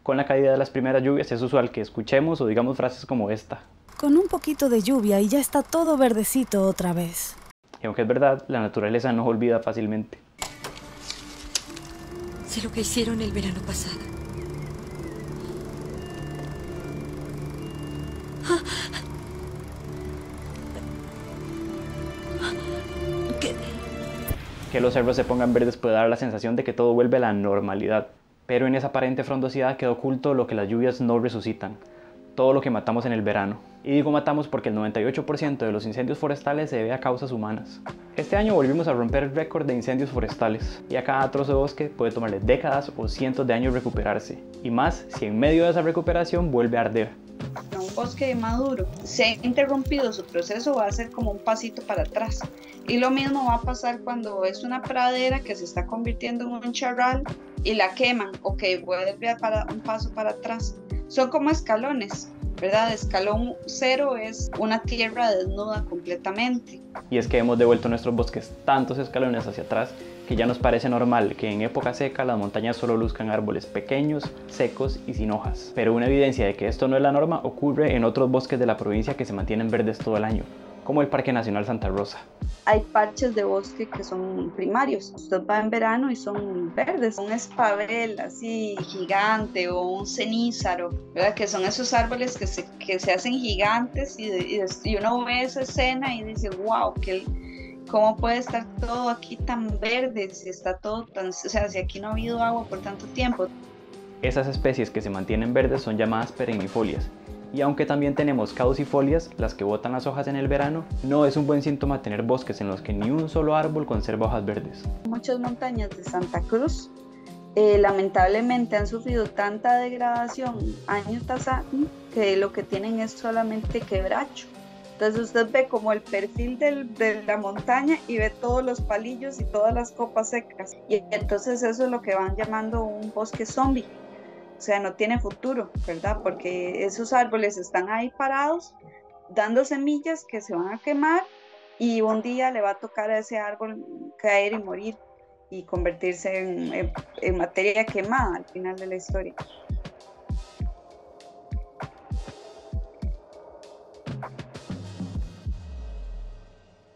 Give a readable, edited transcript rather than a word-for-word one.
Con la caída de las primeras lluvias es usual que escuchemos o digamos frases como esta. Con un poquito de lluvia y ya está todo verdecito otra vez. Y aunque es verdad, la naturaleza no olvida fácilmente. Sé lo que hicieron el verano pasado. ¿Qué? Que los cerros se pongan verdes puede dar la sensación de que todo vuelve a la normalidad, pero en esa aparente frondosidad queda oculto lo que las lluvias no resucitan, todo lo que matamos en el verano. Y digo matamos porque el 98% de los incendios forestales se debe a causas humanas. Este año volvimos a romper el récord de incendios forestales, y a cada trozo de bosque puede tomarle décadas o cientos de años recuperarse, y más si en medio de esa recuperación vuelve a arder. Un bosque maduro se ha interrumpido su proceso, va a ser como un pasito para atrás, y lo mismo va a pasar cuando es una pradera que se está convirtiendo en un charral y la queman, ok, vuelve para un paso para atrás. Son como escalones, ¿verdad? Escalón 0 es una tierra desnuda completamente. Y es que hemos devuelto nuestros bosques tantos escalones hacia atrás que ya nos parece normal que en época seca las montañas solo luzcan árboles pequeños, secos y sin hojas. Pero una evidencia de que esto no es la norma ocurre en otros bosques de la provincia que se mantienen verdes todo el año, como el Parque Nacional Santa Rosa. Hay parches de bosque que son primarios. Usted va en verano y son verdes. Un espabel así gigante o un cenízaro, ¿verdad? Que son esos árboles que se hacen gigantes y uno ve esa escena y dice, wow, ¿cómo puede estar todo aquí tan verde? Si está todo tan, o sea, si aquí no ha habido agua por tanto tiempo. Esas especies que se mantienen verdes son llamadas perennifolias. Y aunque también tenemos caducifolias, las que botan las hojas en el verano, no es un buen síntoma tener bosques en los que ni un solo árbol conserva hojas verdes. Muchas montañas de Santa Cruz lamentablemente han sufrido tanta degradación año tras año que lo que tienen es solamente quebracho. Entonces usted ve como el perfil de la montaña y ve todos los palillos y todas las copas secas. Y entonces eso es lo que van llamando un bosque zombie. O sea, no tiene futuro, ¿verdad? Porque esos árboles están ahí parados, dando semillas que se van a quemar y un día le va a tocar a ese árbol caer y morir y convertirse en materia quemada al final de la historia.